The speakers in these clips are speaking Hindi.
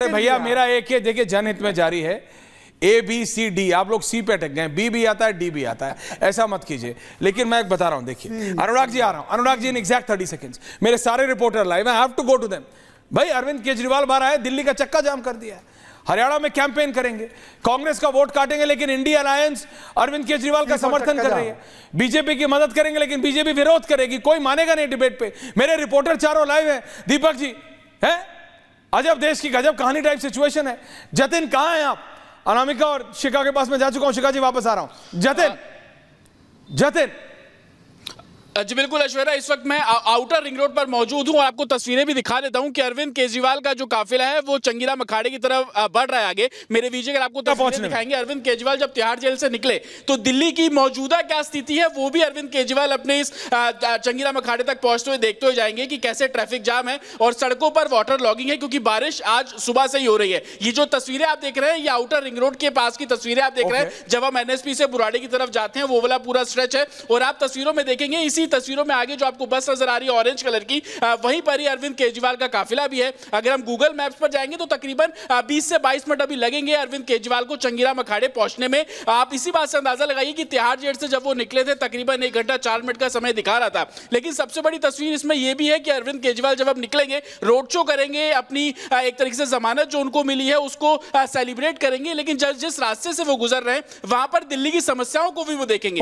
अरे भैया मेरा एक है, देखिए जनहित में जारी है, A B C D, आप लोग C पे अटक गए, B भी आता है D भी आता है, ऐसा मत कीजिए। लेकिन मैं एक बता रहा हूं, देखिए अनुराग जी आ रहा हूं, Anurag ji in exact 30 seconds, मेरे सारे reporter live, I have to go to them. भाई अरविंद केजरीवाल बाहर आए, दिल्ली का चक्का जाम कर दिया है, हरियाणा में कैंपेन करेंगे, कांग्रेस का वोट काटेंगे, लेकिन इंडिया अलायंस अरविंद केजरीवाल का समर्थन कर रही है, बीजेपी की मदद करेंगे, लेकिन बीजेपी विरोध करेगी, कोई मानेगा नहीं डिबेट पे। मेरे रिपोर्टर चारों लाइव है, दीपक जी है, अजब देश की गजब कहानी टाइप सिचुएशन है। जतिन कहां हैं आप? अनामिका और शिखा के पास मैं जा चुका हूं, शिखा जी वापस आ रहा हूं। जतिन जी बिल्कुल ऐश्वर्या, इस वक्त मैं आउटर रिंग रोड पर मौजूद हूं और आपको तस्वीरें भी दिखा देता हूं कि अरविंद केजरीवाल का जो काफिला है वो चंगीराम अखाड़े की तरफ बढ़ रहा है आगे। मेरे विजय अगर आपको तस्वीरें दिखाएंगे, अरविंद केजरीवाल जब तिहाड़ जेल से निकले तो दिल्ली की मौजूदा क्या स्थिति है वो भी अरविंद केजरीवाल अपने इस चंगीराम अखाड़े तक पहुंचते हुए देखते हुए जाएंगे कि कैसे ट्रैफिक जाम है और सड़कों पर वाटर लॉगिंग है, क्योंकि बारिश आज सुबह से ही हो रही है। ये जो तस्वीरें आप देख रहे हैं ये आउटर रिंग रोड के पास की तस्वीरें आप देख रहे हैं, जब हम NSP से बुराड़ी की तरफ जाते हैं वो वाला पूरा स्ट्रेच है। और आप तस्वीरों में देखेंगे, इसी तस्वीरों में आगे आपको बस नजर आ रही है ऑरेंज कलर की, वहीं पर ही अरविंद केजरीवाल का काफिला भी है। अगर हम गूगल मैप्स पर जाएंगे तो तकरीबन 20 से 22 मिनट अभी लगेंगे अरविंद केजरीवाल को चंगीराम अखाड़े पहुंचने में। आप इसी बात से अंदाजा लगाइए कि तिहाड़ जेल से जब वो निकले थे तकरीबन 1 घंटा 4 मिनट का समय दिखा रहा था। लेकिन सबसे बड़ी तस्वीर इसमें यह भी है कि अरविंद केजरीवाल जब अब निकलेंगे, रोड शो करेंगे, अपनी एक तरीके से जमानत जो उनको मिली है उसको सेलिब्रेट करेंगे, लेकिन जिस रास्ते से वो गुजर रहे हैं वहां पर दिल्ली की समस्याओं को भी वो देखेंगे।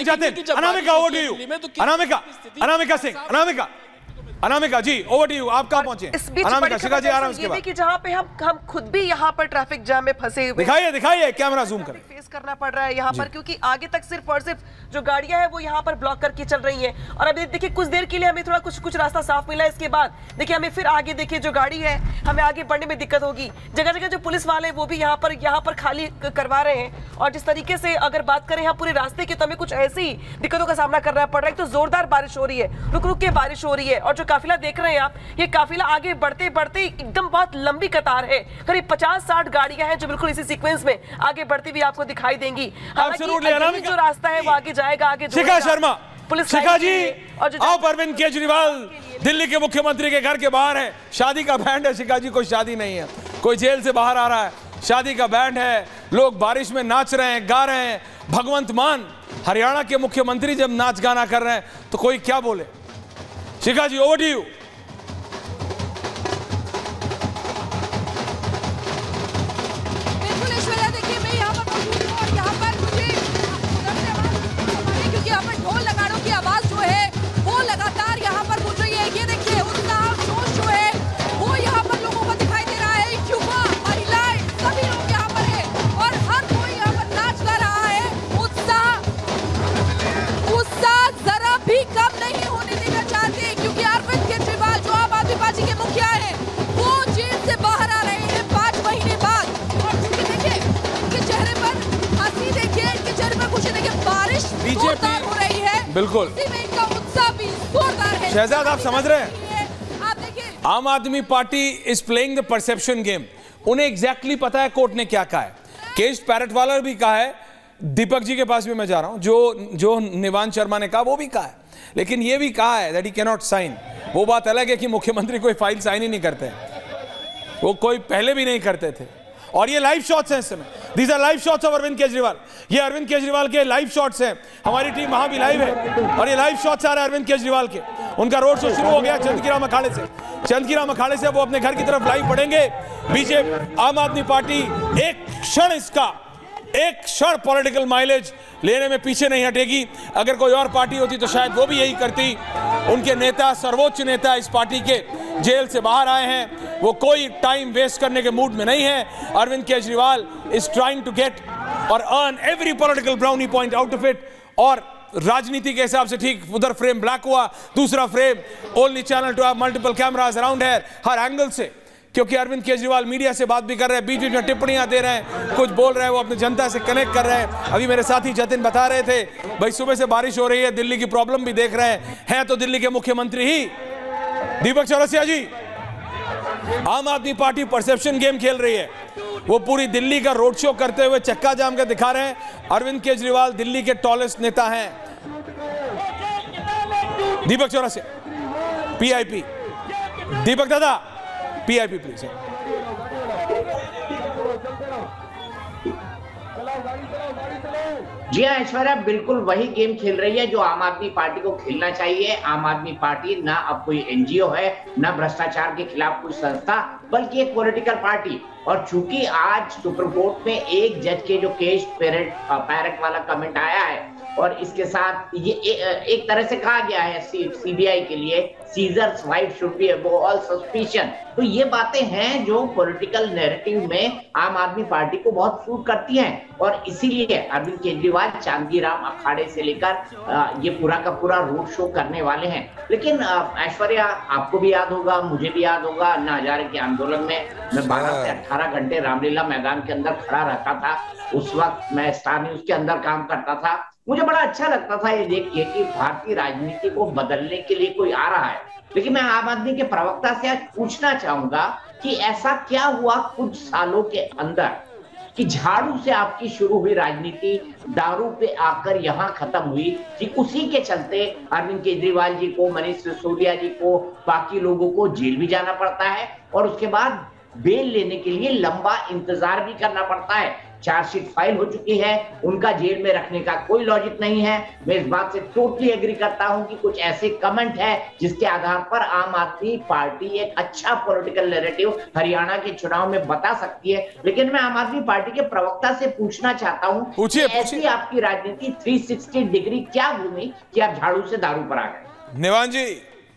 Anamika ji over to you, आप कहां पहुंचे? अनामिका, शिखा जी आ रहा है उसके बाद। कि जहां पे हम खुद भी यहां पर ट्रैफिक जाम में फंसे हुए, दिखाइए कैमरा जूम करें, फेस करना पड़ रहा है यहां पर, क्योंकि आगे तक सिर्फ और सिर्फ जो गाड़ियां हैं वो यहां पर ब्लॉक करके चल रही हैं। और अभी देखिए कुछ देर के लिए हमें थोड़ा कुछ रास्ता साफ मिला, इसके बाद देखिए हमें फिर आगे देखिए जो गाड़ी है हमें आगे बढ़ने में दिक्कत होगी। जगह जगह जो पुलिस वाले वो भी यहाँ पर खाली करवा रहे हैं। और जिस तरीके से अगर बात करें यहाँ पूरे रास्ते की तो हमें कुछ ऐसी दिक्कतों का सामना करना पड़ रहा है। तो जोरदार बारिश हो रही है, रुक रुक के बारिश हो रही है। और जो काफिला देख रहे हैं आप, ये काफिला आगे बढ़ते बढ़ते एकदम बहुत लंबी कतार है, करीब 50-60 गाड़ियां हैं जो बिल्कुल इसी सीक्वेंस में आगे बढ़ती हुई आपको दिखाई देंगी। जो रास्ता है वो आगे जाएगा, आगे शिखा शर्मा, पुलिस शिखा जी आप अरविंद केजरीवाल दिल्ली के मुख्यमंत्री के घर के बाहर है, शादी का बैंड है। शिखा जी कोई शादी नहीं है, कोई जेल से बाहर आ रहा है, शादी का बैंड है, लोग बारिश में नाच रहे हैं, गा रहे हैं। भगवंत मान हरियाणा के मुख्यमंत्री जब नाच गाना कर रहे हैं तो कोई क्या बोले? Shikha ji over to you. हो रही है, बिल्कुल इनका उत्साह भी जोरदार है। शहजाद आप समझ रहे हैं, आप देखिए Aam Aadmi Party is playing the perception game. उन्हें एग्जैक्टली पता है कोर्ट ने क्या कहा है। केस पैरट वाला भी कहा है, दीपक जी के पास भी मैं जा रहा हूं, जो निवान शर्मा ने कहा वो भी कहा है, लेकिन ये भी कहा है that he can not sign. वो बात अलग है कि मुख्यमंत्री कोई फाइल साइन ही नहीं करते, वो कोई पहले भी नहीं करते थे। और ये लाइव शॉट्स हैं इस समय, these are live shots of Arvind Kejriwal. ये अरविंद केजरीवाल के लाइव शॉट्स हैं, हमारी टीम वहां भी लाइव है और ये लाइव शॉट्स आ रहे हैं अरविंद केजरीवाल के। उनका रोड शो शुरू हो गया चंदकीराम अखाड़े से, चंदकीराम अखाड़े से वो अपने घर की तरफ लाइव बढ़ेंगे। बीजेपी आम आदमी पार्टी एक क्षण पॉलिटिकल माइलेज लेने में पीछे नहीं हटेगी। अगर कोई और पार्टी होती तो शायद वो भी यही करती। उनके नेता, सर्वोच्च नेता इस पार्टी के जेल से बाहर आए हैं, वो कोई टाइम वेस्ट करने के मूड में नहीं है। Arvind Kejriwal is trying to get और earn every political brownie point out of it. और राजनीति के हिसाब से ठीक उधर फ्रेम ब्लैक हुआ, दूसरा frame only channel to have multiple cameras around है हर एंगल से, क्योंकि अरविंद केजरीवाल मीडिया से बात भी कर रहे हैं, बीच बीच में टिप्पणियां दे रहे हैं, कुछ बोल रहे हैं, वो अपनी जनता से कनेक्ट कर रहे हैं। अभी मेरे साथी जतिन बता रहे थे भाई सुबह से बारिश हो रही है, दिल्ली की प्रॉब्लम भी देख रहे हैं तो दिल्ली के मुख्यमंत्री ही। दीपक चौरसिया जी, आम आदमी पार्टी परसेप्शन गेम खेल रही है, वो पूरी दिल्ली का रोड शो करते हुए चक्का जाम कर दिखा रहे हैं। अरविंद केजरीवाल दिल्ली के टॉलेस्ट नेता हैं। दीपक चौरसिया PIP, दीपक दादा PIP प्लीज। जी हाँ ऐश्वर्या, बिल्कुल वही गेम खेल रही है जो आम आदमी पार्टी को खेलना चाहिए। आम आदमी पार्टी ना अब कोई एनजीओ है, ना भ्रष्टाचार के खिलाफ कोई संस्था, बल्कि एक पॉलिटिकल पार्टी। और चूंकि आज सुप्रीम कोर्ट में एक जज के जो केस पैरट वाला कमेंट आया है, और इसके साथ ये एक तरह से कहा गया है सीबीआई के लिए, Caesar's wife should be above all suspicion. तो ये बातें हैं जो पॉलिटिकल नैरेटिव में आम आदमी पार्टी को बहुत सूट करती हैं, और इसीलिए अरविंद केजरीवाल चांदीराम अखाड़े से लेकर ये पूरा का पूरा रोड शो करने वाले हैं। लेकिन ऐश्वर्या, आपको भी याद होगा, मुझे भी याद होगा, अन्ना हजारे के आंदोलन में मैं 12 से 18 घंटे रामलीला मैदान के अंदर खड़ा रहता था। उस वक्त मैं स्टार न्यूज के अंदर काम करता था। मुझे बड़ा अच्छा लगता था ये देख के कि भारतीय राजनीति को बदलने के लिए कोई आ रहा है। लेकिन मैं आम आदमी के प्रवक्ता से आज पूछना चाहूंगा कि ऐसा क्या हुआ कुछ सालों के अंदर कि झाड़ू से आपकी शुरू हुई राजनीति दारू पे आकर यहाँ खत्म हुई, कि उसी के चलते अरविंद केजरीवाल जी को, मनीष सिसोदिया जी को, बाकी लोगों को जेल भी जाना पड़ता है, और उसके बाद बेल लेने के लिए लंबा इंतजार भी करना पड़ता है। चार्जशीट फाइल हो चुकी है, उनका जेल में रखने का कोई लॉजिक नहीं है। मैं इस बात से टोटली एग्री करता हूं कि कुछ ऐसे कमेंट है जिसके आधार पर आम आदमी पार्टी एक अच्छा पॉलिटिकल नैरेटिव हरियाणा के चुनाव में बता सकती है। लेकिन मैं आम आदमी पार्टी के प्रवक्ता से पूछना चाहता हूं, ऐसी आपकी राजनीति 360 डिग्री क्या घूमी कि आप झाड़ू से दारू पर आ गए? निवान जी।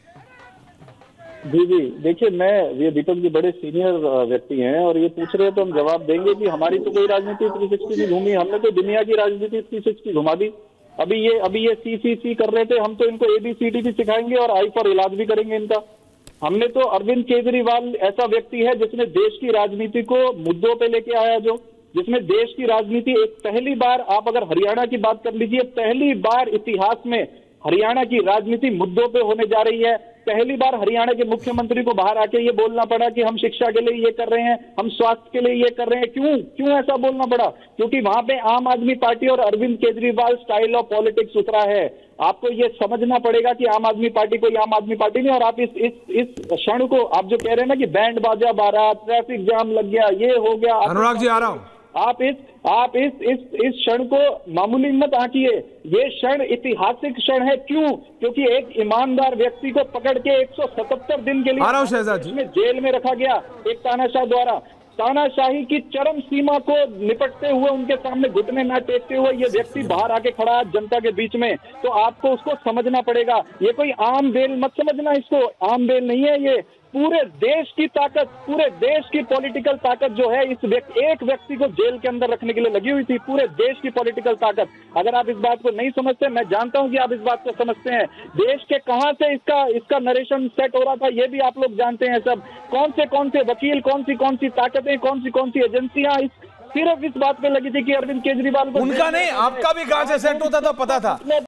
जी जी, देखिए, ये दीपक जी बड़े सीनियर व्यक्ति हैं और ये पूछ रहे हैं तो हम जवाब देंगे कि हमारी तो कोई राजनीति 360 नहीं घूमी, हमने तो दुनिया की राजनीति 360 घुमा दी। अभी ये CCC कर रहे थे, हम तो इनको ABCD भी सिखाएंगे और आई फॉर इलाज भी करेंगे इनका। हमने तो अरविंद केजरीवाल ऐसा व्यक्ति है जिसने देश की राजनीति को मुद्दों पे लेके आया, जिसमें देश की राजनीति एक पहली बार, आप अगर हरियाणा की बात कर लीजिए, पहली बार इतिहास में हरियाणा की राजनीति मुद्दों पे होने जा रही है। पहली बार हरियाणा के मुख्यमंत्री को बाहर आके ये बोलना पड़ा कि हम शिक्षा के लिए ये कर रहे हैं, हम स्वास्थ्य के लिए ये कर रहे हैं। क्यों ऐसा बोलना पड़ा? क्योंकि वहां पे आम आदमी पार्टी और Arvind Kejriwal style of politics उतरा है। आपको ये समझना पड़ेगा कि आम आदमी पार्टी कोई आम आदमी पार्टी नहीं। और आप इस क्षण को, आप जो कह रहे हैं ना कि बैंड बाजा बारात, ट्रैफिक जाम लग गया, ये हो गया, अनुराग जी आ रहा हूं, आप इस क्षण को मामूली मत आंकिए। ये क्षण ऐतिहासिक क्षण है। क्यों? क्योंकि एक ईमानदार व्यक्ति को पकड़ के 177 दिन के लिए जेल में रखा गया एक तानाशाह द्वारा। तानाशाही की चरम सीमा को निपटते हुए, उनके सामने घुटने न टेकते हुए ये व्यक्ति बाहर आके खड़ा है जनता के बीच में। तो आपको उसको समझना पड़ेगा। ये कोई आम बेल मत समझना, इसको आम बेल नहीं है। ये पूरे देश की ताकत, पूरे देश की पॉलिटिकल ताकत जो है इस एक व्यक्ति को जेल के अंदर रखने के लिए लगी हुई थी। पूरे देश की पॉलिटिकल ताकत। अगर आप इस बात को नहीं समझते, मैं जानता हूं कि आप इस बात को समझते हैं, देश के कहां से इसका नरेशन सेट हो रहा था ये भी आप लोग जानते हैं सब। कौन से वकील, कौन सी ताकतें, कौन सी एजेंसियां सिर्फ इस बात पे लगी थी कि अरविंद केजरीवाल को, उनका नहीं, आपका भी कहां से सेट होता था पता था।